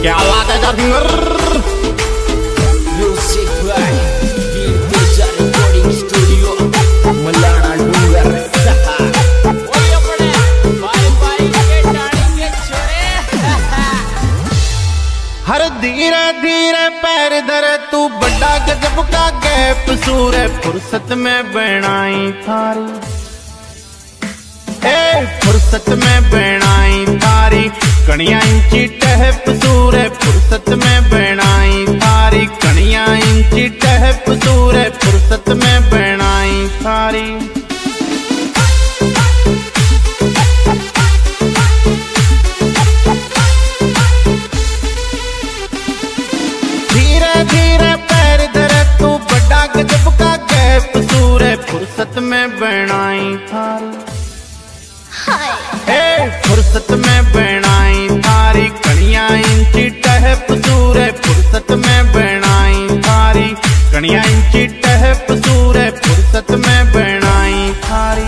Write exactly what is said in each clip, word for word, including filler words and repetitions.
क्या बात है जातिंगर। Music by Veer Teja recording studio Malana Dungar. ओए अपने बाई बाई के डाली के छोरे। हर धीरे धीरे पैर धरे तू बड़ा गजब का गैप सूरे फुर्सत में बनाई थारी ए फुर्सत में बनाई थारी कणिया इंची टहप सूरे फुर्सत में बनाई थारी कणिया इंची टहप सूरे फुर्सत में बनाई थारी। धीरे धीरे पैर धरे तू बड़ा गजब का गैप सूरे फुर्सत में बनाई थारी ए फुर्सत में बनाई थारी कणिया इंची टहप सूरे फुर्सत में बनाई थारी कणिया इंची टहप सूरे फुर्सत में बनाई थारी।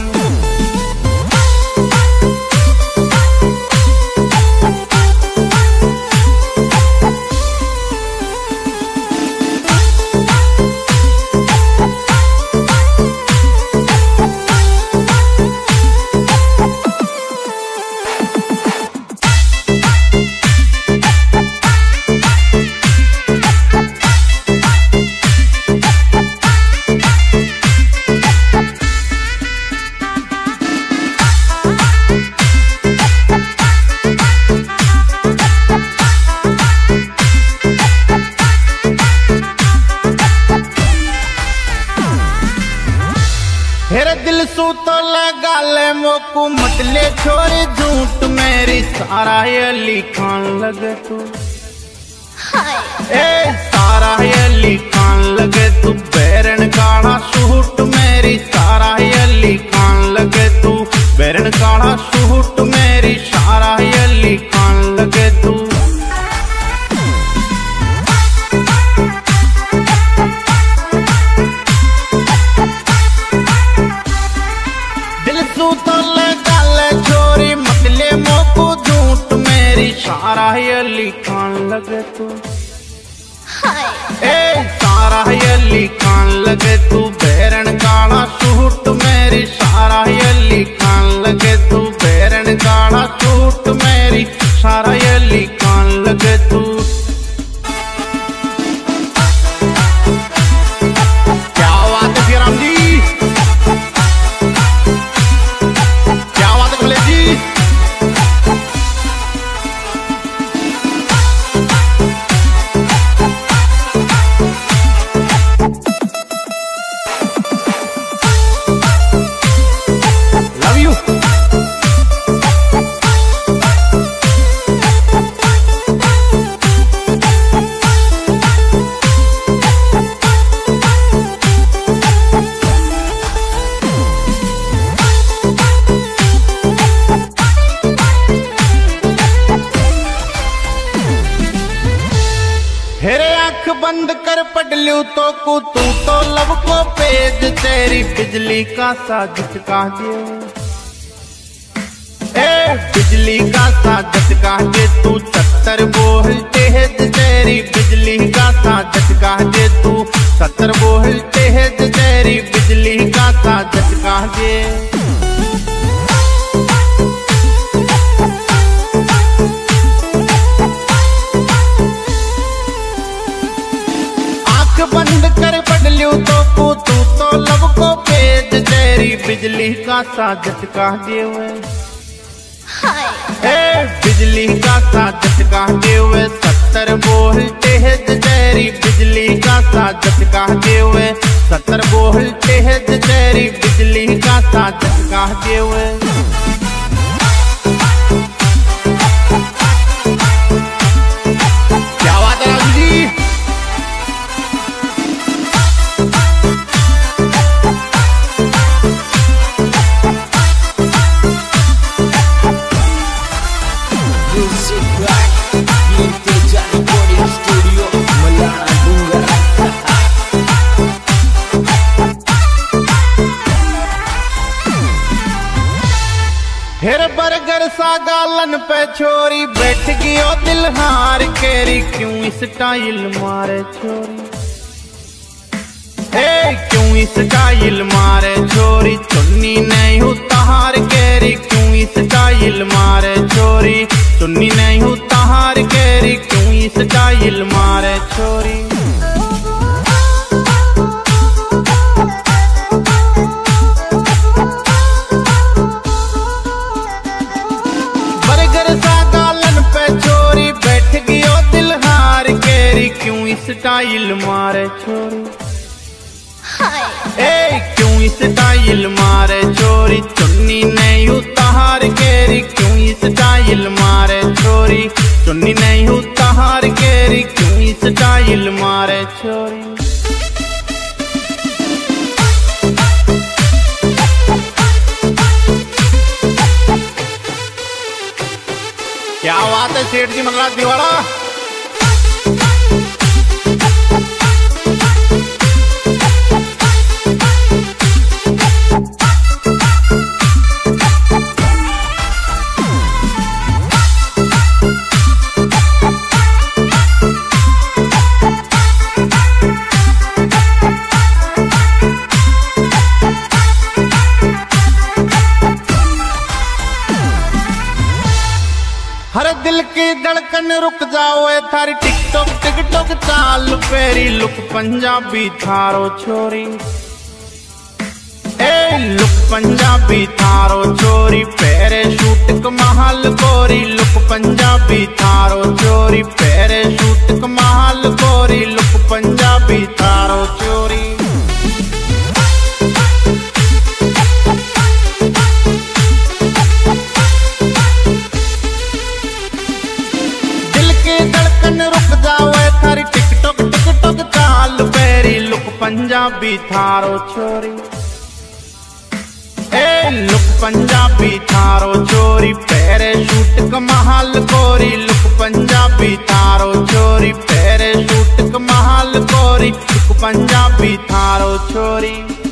हेरे दिल सू तो लगा ले मोकू मतले छोरे झूठ मेरी सारा अली खान लगे तू ए सारा अली खान लगे तू बैरन काढ़ा सूट मेरी सारा अली खान लगे तू बैरन काढ़ा सूट मेरी सारा अली खान लगे तू। तो लगा ले छोरी मतले मोको झूठ मेरी सारा अली खान लगे तू ए सारा अली खान लगे तू बैरन काढ़ा सूट मेरी सारा अली खान लगे तू बैरन काढ़ा सूट मेरी सारा अली खान लगे तू। क्या बात है राम जी, हेरे आंख बंद कर पढ़ लियो तो कू तू तो लब को पेज तेरी बिजली का सा झटका दे ए बिजली का सा झटका दे तू सत्तर वोल्टेज तेरी बिजली का सा झटका दे तू सत्तर वोल्टेज तेरी बिजली का सा झटका दे। बंद कर पढ़ लियो तो कू तू तो लब को पेज तेरी बिजली का सा झटका दे ए बिजली का सा झटका दे सत्तर वोल्टेज तेरी बिजली का सा झटका दे सत्तर वोल्टेज तेरी बिजली का सा झटका दे। क्या बात है राजू जी। तेरे बर्गर सा गालन पे छोरी बैठ गयो दिल हार केरी, क्यों स्टाइल मारे छोरी, ए क्यों स्टाइल मारे छोरी, चुन्नी नहीं उतार केरी, क्यों स्टाइल मारे छोरी, चुन्नी नहीं उतार केरी, क्यों स्टाइल मारे छोरी। स्टाइल मारे छोरी, ए क्यों स्टाइल मारे छोरी, चुन्नी नहीं उतार केरी, क्यों स्टाइल मारे छोरी, चुन्नी नहीं उतार केरी, क्यों स्टाइल मारे छोरी। क्या बात है सेठ जी मनराज दीवाड़ा। हर दिल की धड़कन रुक जाओ थारी टिकटॉक टिकटॉक चाल पेरी, लुक पंजाबी थारो छोरी, ए लुक पंजाबी थारो छोरी, पेरे शूट कमाल गोरी, लुक पंजाबी थारो छोरी, पेरे शूट कमाल गोरी, लुक पंजाबी थारो छोरी। टिकटॉक टिकटॉक चाल पेरी, लुक पंजाबी थारो छोरी, ए लुक पंजाबी थारो छोरी, पेरे शूट कमाल गोरी, लुक पंजाबी थारो छोरी, पेरे शूट कमाल गोरी, लुक पंजाबी थारो छोरी।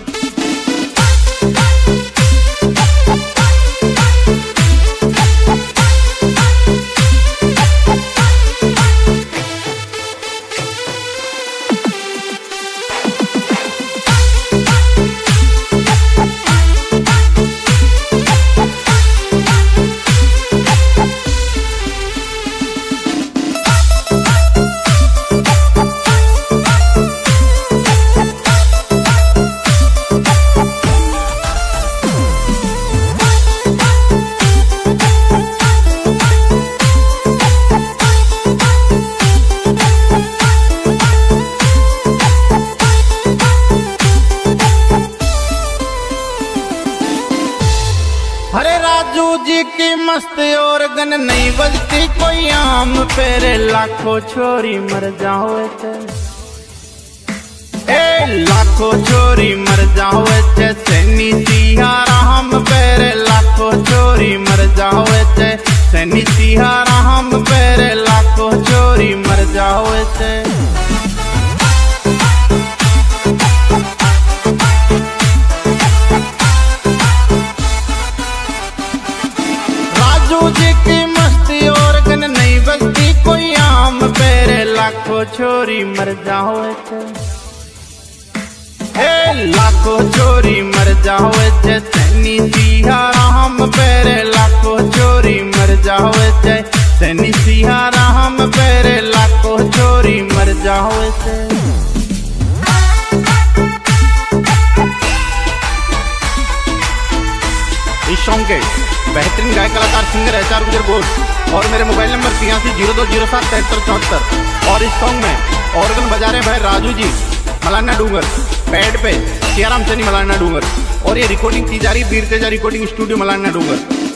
अरे राजू जी की मस्त और गन नहीं बजती कोई आम पेरे, लाखों छोरी मर जाओ ए लाखों छोरी मर जाओ सैनी सिया राम पेरे, लाखों छोरी मर जाओ सैनी सिया राम पेरे, लाखों छोरी मर जाओ। जी की मस्ती और गन नहीं बजती कोई आम पेरे, लाखों छोरी मर जाओ ए लाखों छोरी मर जाओ सैनी सिया राम पेरे, लाखों छोरी मर जाओ सैनी सिया राम पेरे, लाखों छोरी मर जाओ। इस सॉन्ग के बेहतरीन गायक कलाकार सिंगर एच आर गुजर घोष और मेरे मोबाइल नंबर तिरासी जीरो दो जीरो सात तिहत्तर चौहत्तर। और इस सॉन्ग में ऑर्गन बजा रहे भाई राजू जी मलाना डूंगर, पैड पे सियाराम चनी मलाना डूंगर, और ये रिकॉर्डिंग की जा रही वीर तेजा रिकॉर्डिंग स्टूडियो मलाना डूंगर।